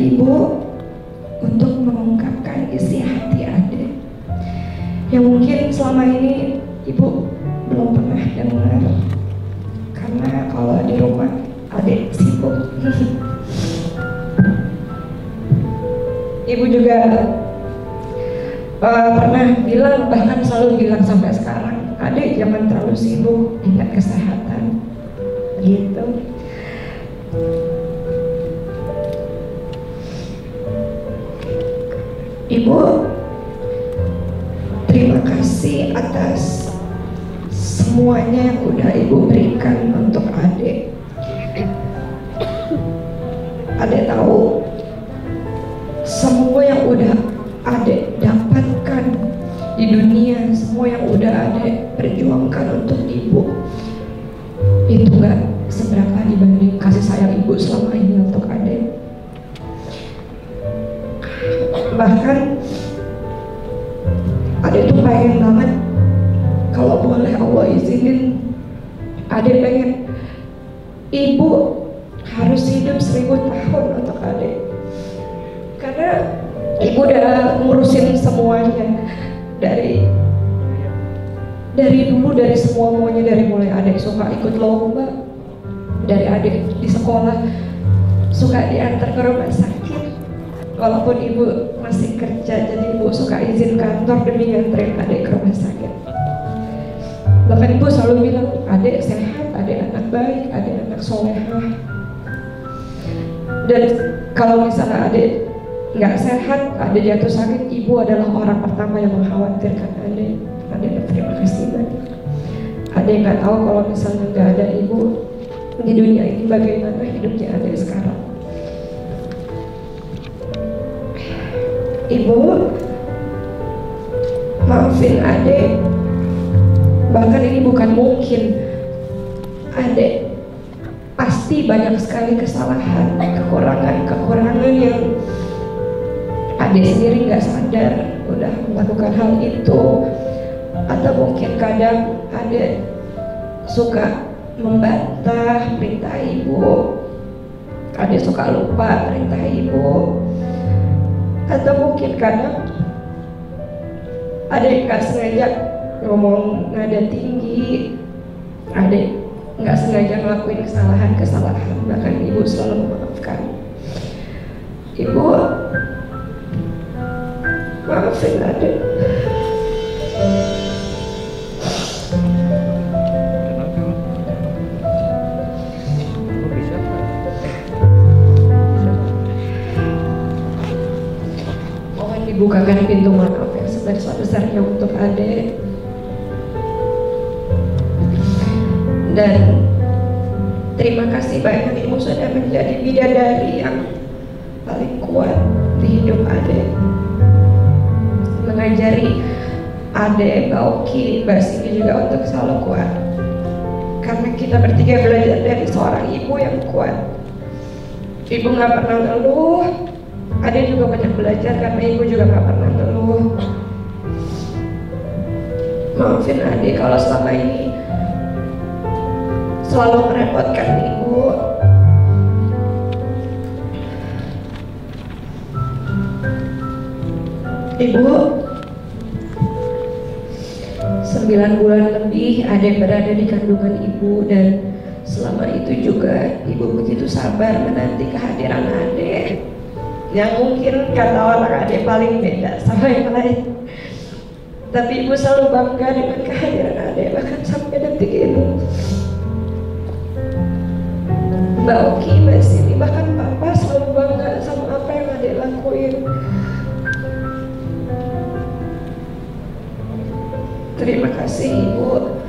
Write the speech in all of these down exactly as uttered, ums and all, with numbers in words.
ibu untuk mengungkapkan isi hati adik yang mungkin selama ini ibu belum pernah dengar, karena kalau di rumah adik sibuk. Ibu juga uh, pernah bilang, bahkan selalu bilang sampai sekarang, adik jangan terlalu sibuk, ingat kesehatan gitu. Ibu terima kasih atas semuanya yang udah ibu berikan untuk adik. Adik tahu semua yang udah adik dapatkan di dunia, semua yang udah adik perjuangkan untuk ibu, itu gak seberapa dibanding kasih sayang ibu selama ini untuk adik. Bahkan adik tuh pengen banget, kalau boleh Allah izinin, adik pengen ibu harus hidup seribu tahun untuk adik, karena ibu udah ngurusin semuanya dari dari dulu, dari semua semuanya, dari mulai adik suka ikut lomba, dari adik di sekolah suka diantar ke rumah sakit, walaupun ibu masih kerja, jadi ibu suka izin kantor demi nganterin adik ke rumah sakit. Bahkan ibu selalu bilang, adik sehat, adik anak baik, adik anak solehah. Dan kalau misalnya adik nggak sehat, adik jatuh sakit, ibu adalah orang pertama yang mengkhawatirkan adik. Adik berterima kasih banyak. Adik nggak tahu kalau misalnya nggak ada ibu di dunia ini, bagaimana hidupnya adik sekarang. Ibu maafin adik, bahkan ini bukan mungkin, adik pasti banyak sekali kesalahan, kekurangan-kekurangan yang adik sendiri nggak sadar udah melakukan hal itu. Atau mungkin kadang adik suka membantah perintah ibu, adik suka lupa perintah ibu. Atau mungkin kadang adik nggak sengaja ngomong nada tinggi, adik nggak sengaja ngelakuin kesalahan-kesalahan, bahkan ibu selalu memaafkan. Ibu maafin adik. Mohon dibukakan pintu maaf yang sebesar-besarnya untuk adik. Dan terima kasih banyak ibu sudah menjadi bidadari yang paling kuat di hidup adik, mengajari adik, Mbak Oki, Mbak Sini juga untuk selalu kuat, karena kita bertiga belajar dari seorang ibu yang kuat. Ibu gak pernah ngeluh, adik juga banyak belajar karena ibu juga gak pernah ngeluh. Maafin adik kalau selama ini selalu merepotkan ibu. Ibu sembilan bulan lebih adik berada di kandungan ibu, dan selama itu juga ibu begitu sabar menanti kehadiran adik yang mungkin kata orang adik paling beda sama yang lain. Tapi ibu selalu bangga dengan kehadiran adik, bahkan sampai detik ini. Mbak Oki, Mbak Sini, bahkan Papa selalu bangga sama apa yang adik lakuin. Terima kasih Ibu.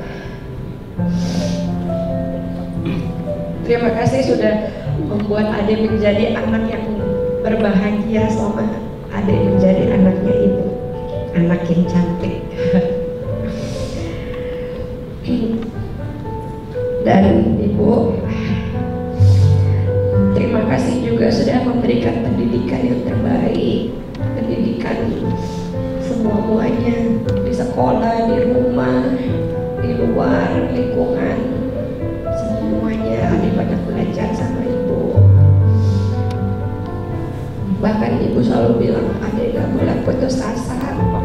Terima kasih sudah membuat adik menjadi anak yang berbahagia selama adik menjadi anaknya Ibu, anak yang cantik. Dan Ibu, terima kasih juga sudah memberikan pendidikan yang terbaik, pendidikan semua-muanya, di sekolah, di rumah, di luar, lingkungan, semuanya adik banyak belajar sama Ibu. bahkan ibu selalu bilang adek gak boleh putus asa,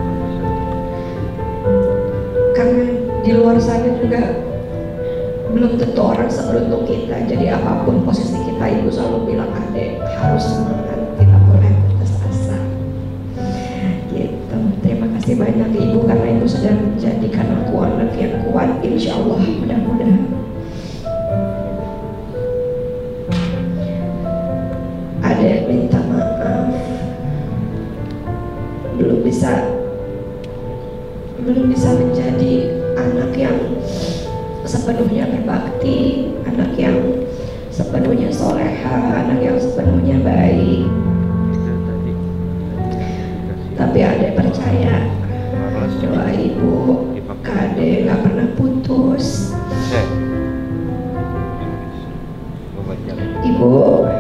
karena di luar sana juga belum tentu orang seberuntung kita. Jadi apapun posisi kita, ibu selalu bilang adek harus semangat, tidak boleh putus asa gitu. Terima kasih banyak ibu, karena ibu sudah menjadikan aku anak yang kuat, insya Allah, mudah-mudahan. Adek minta maaf, belum bisa belum bisa menjadi anak yang sepenuhnya berbakti, anak yang sepenuhnya soleha, anak yang sepenuhnya baik. Tapi adek percaya doa ibu ke adek gak pernah putus. Ibu,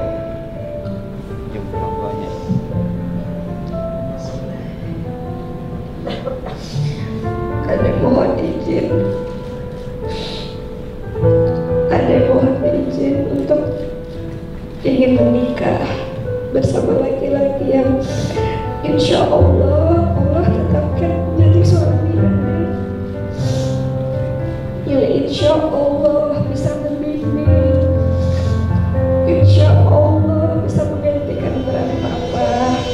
adek mohon izin Adek mohon izin untuk ingin menikah bersama laki-laki yang insya Allah Allah tetapkan menjadi suami adek, yang insya Allah bisa membimbing, insya Allah bisa menggantikan peran papa.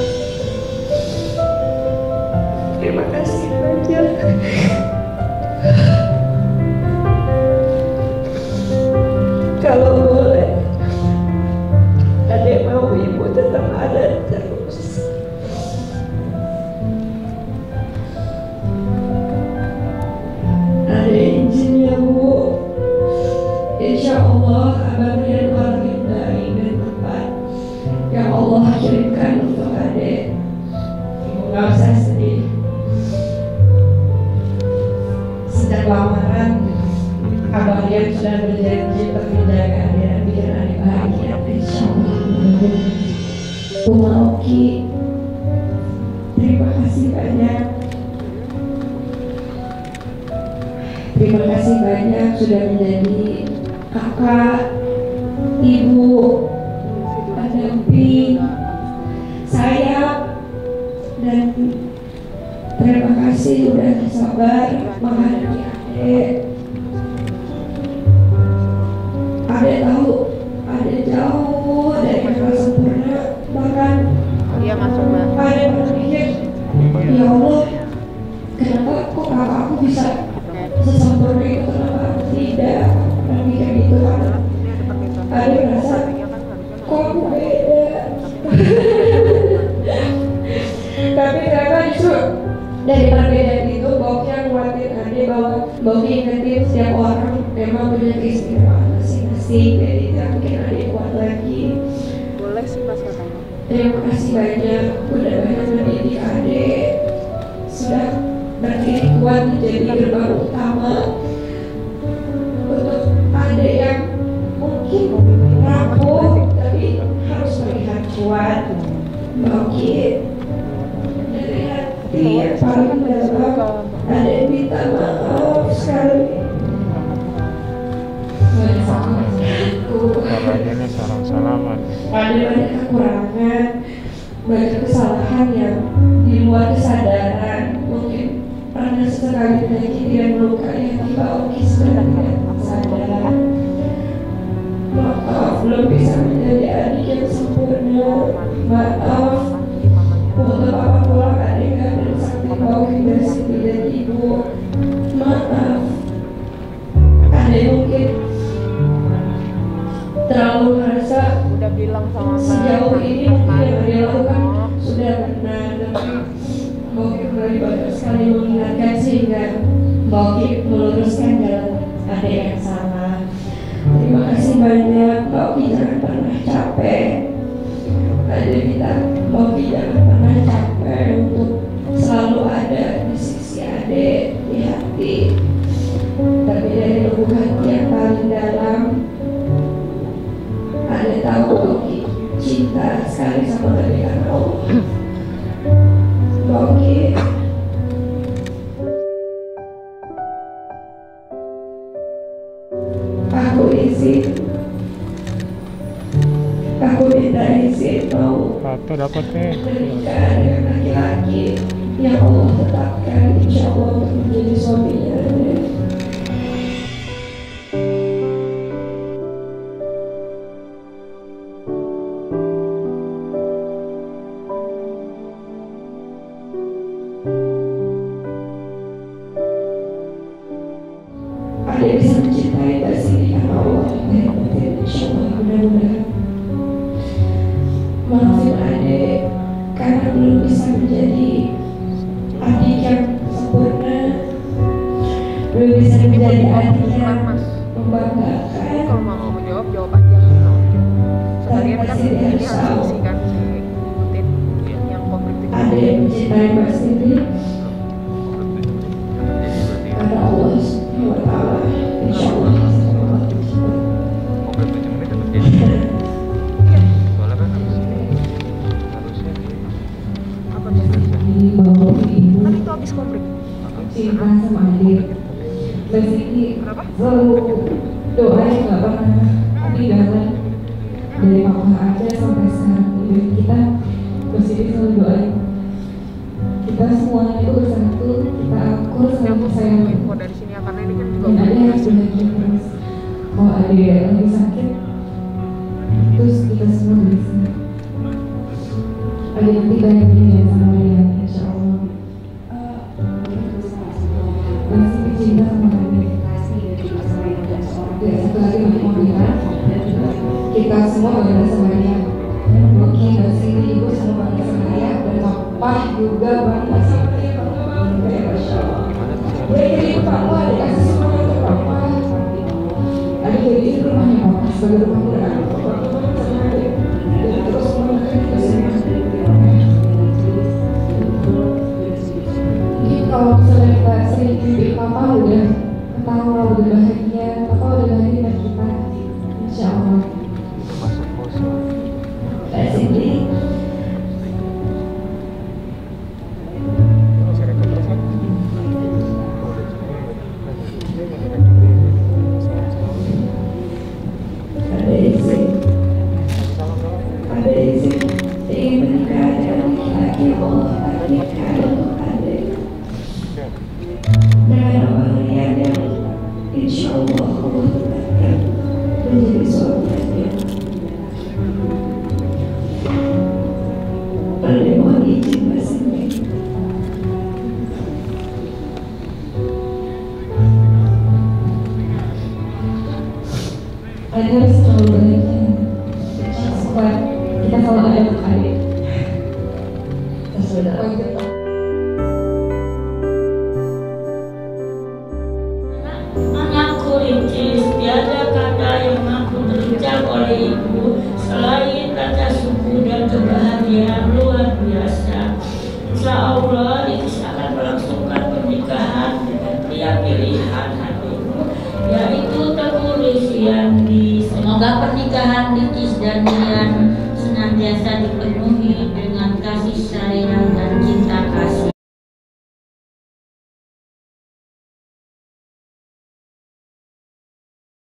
Terima kasih banyak. Kalau boleh, adek mau ibu tetap ada terus. Adek izin ya bu, insya Allah abang dan keluarga baik dan tepat yang Allah kirimkan untuk adek. Ibu gak usah sedih. Sejak lamaran Abang Rian sudah berjanji untuk menjaga adik dan bikin adik bahagia, insya Allah. Bu Mauki, terima kasih banyak. Terima kasih banyak sudah menjadi kakak, ibu, pendamping, sayang, dan terima kasih sudah sabar menghadapi adik. Adek tahu, adek jauh dari kata sempurna, bahkan dia masuk mbak. adek berpikir, ya Allah, kenapa kok kakak aku bisa sesempurna itu, kenapa aku tidak? Pernah mikir gitu kan? Adek merasa, kok aku beda? Tapi ternyata justru dari perbedaan itu, Boki yang nguatin adek bahwa Boki ingetin setiap orang memang punya keistimewaan masing-masing, jadi tidak mungkin adek kuat lagi. Boleh sih pas katanya. Terima kasih banyak udah banyak mendidik adek, sudah berdiri kuat menjadi gerbang utama untuk adek yang mungkin rapuh tapi harus terlihat kuat. Boki dari hati yang paling dalam, adek minta maaf sekali. Ini salam-salaman. Ada banyak kekurangan, banyak kesalahan yang di luar kesadaran. Mungkin pernah sesekali menyakiti dan melukai hati Mbak Oki sebenarnya sadar. Maaf, belum bisa menjadi adik yang sempurna. Maaf, waktu papa pulang adik gak ada sakti Mbak Oki dari sini dan ibu. Maaf, ada mungkin terlalu merasa Udah bilang sama sejauh ini mungkin yang dia lakukan sudah benar, tapi Mbak Oki kembali banyak sekali mengingatkan sehingga Mbak Oki meluruskan jalan adek yang salah. Terima kasih banyak Mbak Oki, jangan pernah capek. Adek minta Mbak Oki dapat teh. Pernikahan dengan laki-laki yang Allah tetapkan, insya Allah untuk menjadi suaminya. Ada bisa mencintai kasih karena Allah dan insya Allah mudah-mudahan. Maafin adik karena belum bisa menjadi adik yang sempurna, belum bisa menjadi adik yang membanggakan. Kalau mau menjawab jawab aja. Sekalian kan ini harus isi kan si rutin yang konflik itu. Ada yang mencintai Mbak Siti karena Allah Subhanahu wa Ta'ala, insya Allah. Kan itu habis konflik. Cinta sama adik. Mbak Siti selalu doa yang nggak pernah ketinggalan dari papa aja sampai sekarang. Dan kita Mbak Siti selalu doain kita semuanya itu bersatu, kita akur sama sayang. Info dari sini ya, karena ini kan juga Dan ada harus bahagia terus. Kalau ada yang lagi sakit, terus kita semua bisa. Ada yang tiba yang dia sama dia, insya Allah. Masih cinta sama dia. Ya, satu lagi mau bilang, kita semua bangga sama dia. Mungkin masih ibu semua bangga sama dia, dan papa juga bangga sama dia. Masya Allah. Dia jadi papa, dikasih semua untuk papa. Ada jadi rumahnya papa sebagai rumah muda. Papa sama dia. Dan terus mengenai kesempatan. Mungkin kalau misalnya kita sering mimpi papa udah ketawa, udah bahagia, papa udah bahagia dengan kita, insya Allah. Mbak Siti, ada izin, ada izin ingin menikah dengan laki-laki yang Allah takdirkan untuk adik dengan orang yang insya Allah Allah tetapkan menjadi suaminya. Boleh mohon izin Mbak Siti. Ada harus selalu bahagia. Supaya kita selalu ada untuk adik. Sudah. Anakku rincis, tiada kata yang mampu terucap oleh ibu selain kata syukur dan kebahagiaan luar biasa. Insya Allah Ricis akan melangsungkan pernikahan dengan pria pilihan hatimu, yaitu Teguh Risiyandi. Semoga pernikahan Ricis dan Dian senantiasa dipenuhi dengan kasih sayang